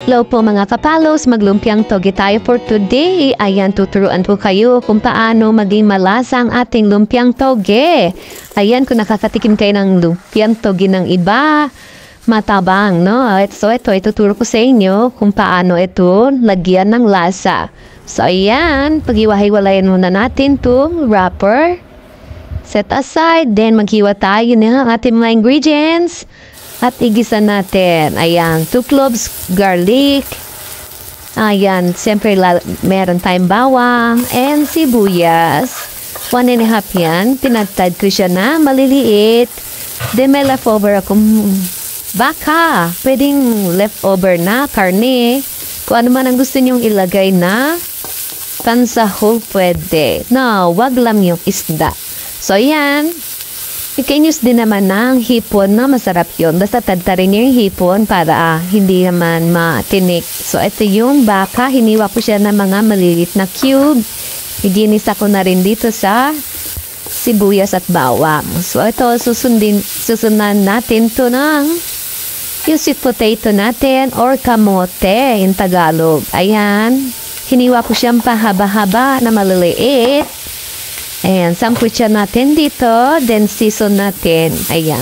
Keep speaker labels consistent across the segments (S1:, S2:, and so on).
S1: Hello po mga kapalos, maglumpiang toge tayo for today. Ayan, tuturuan po kayo kung paano maging malasa ang ating lumpiang toge. Ayan, kung nakakatikim kayo ng lumpiang toge ng iba, matabang, no? So ito, ituturo ko sa inyo kung paano ito lagyan ng lasa. So ayan, paghiwa-hiwalayan muna natin itong wrapper. Set aside, then maghiwa tayo ng ating mga ingredients. At igisa natin. Ayan, 2 cloves garlic. Ayan, siyempre meron tayong bawang and sibuyas. 1½ yan. Pinagtad ko siya na maliliit. Then may leftover akong baka. Pwedeng leftover na karne. Kung ano man ang gusto nyong ilagay na pansahog pwede. No, wag lang yung isda. So, ayan. You can use din naman ng hipon na masarap yun. Basta tadtarin niyo yung hipon para hindi naman matinik. So, ito yung baka. Hiniwa ko siya ng mga maliliit na cube. Iginisa ko na rin dito sa sibuyas at bawang. So, ito susundan natin to ng yung sweet potato natin or kamote in Tagalog. Ayan. Hiniwa ko siyang pahaba-haba na maliliit. Ayan, samput siya natin dito. Then, season natin. Ayan.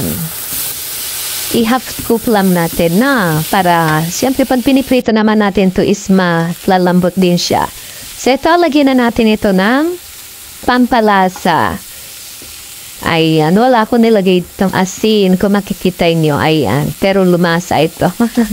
S1: I-half scoop lang natin na. Para, siyempre, pag piniprito naman natin to is malalambot din siya. So, ito, lagyan na natin ito ng pampalasa. Ayan, wala ko nilagay itong asin. Kung makikita nyo, ayan. Pero lumasa ito.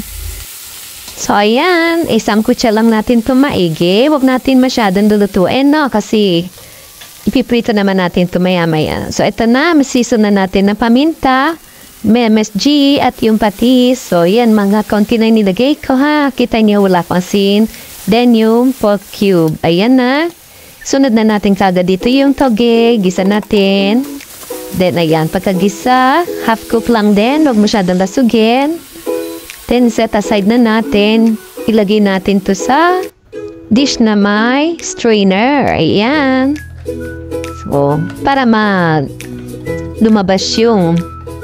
S1: So, ayan. Isamkut siya lang natin ito maigi. Huwag natin masyadong lulutuin, no? Kasi ipiprito naman natin ito maya-maya. So, ito na. Season na natin ng paminta, MSG, at yung patis. So, yan. Mga konti na nilagay ko, ha. Kita niyo, wala pang asin. Then, yung pork cube. Ayan na. Sunod na natin kagad dito yung toge. Gisa natin. Then, ayan. Pagkagisa, half cook lang din. Huwag masyadong lasugin. Then, set aside na natin. Ilagay natin to sa dish na may strainer. Ayan. So, para lumabas yung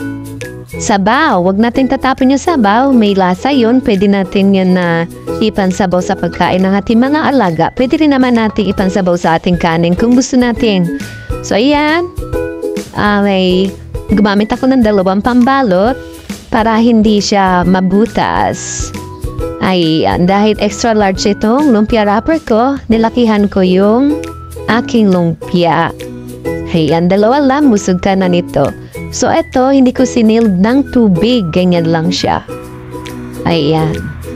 S1: sabaw. Huwag natin tatapon yung sabaw. May lasa yun. Pwede natin yun na ipansabaw sa pagkain ng ating mga alaga. Pwede rin naman natin ipansabaw sa ating kanin kung gusto natin. So, ayan. Gumamit ako ng 2 pambalot para hindi siya mabutas. Ayan. Dahil extra large itong lumpia wrapper ko, nilakihan ko yung aking lumpia. Ayan, 2 lang, busog ka na nito. So, ito, hindi ko siniled ng tubig. Ganyan lang siya. Ayan.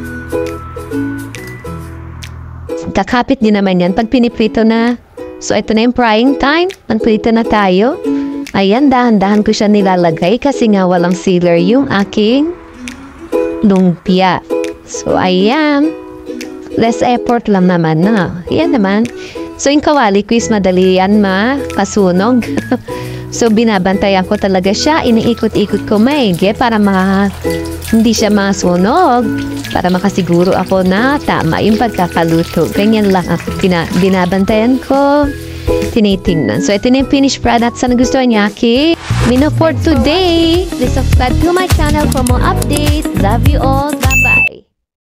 S1: Kakapit din naman yan pag piniprito na. So, ito na yung frying time. Pagprito na tayo. Ayan, dahan-dahan ko siya nilalagay kasi nga walang sealer yung aking lumpia. So, ayan. Less effort lang naman na. Ayan naman. So, yung kawali ko is madali yan makasunog. So, binabantayan ko talaga siya. Iniikot-ikot ko maigi para hindi siya masunog. Para makasiguro ako na tama yung pagkakaluto. Ganyan lang ako binabantayan ko. Tinitingnan. So, ito na yung finished product. Sana gusto niya, okay? Mino for today. Please subscribe to my channel for more updates. Love you all. Bye!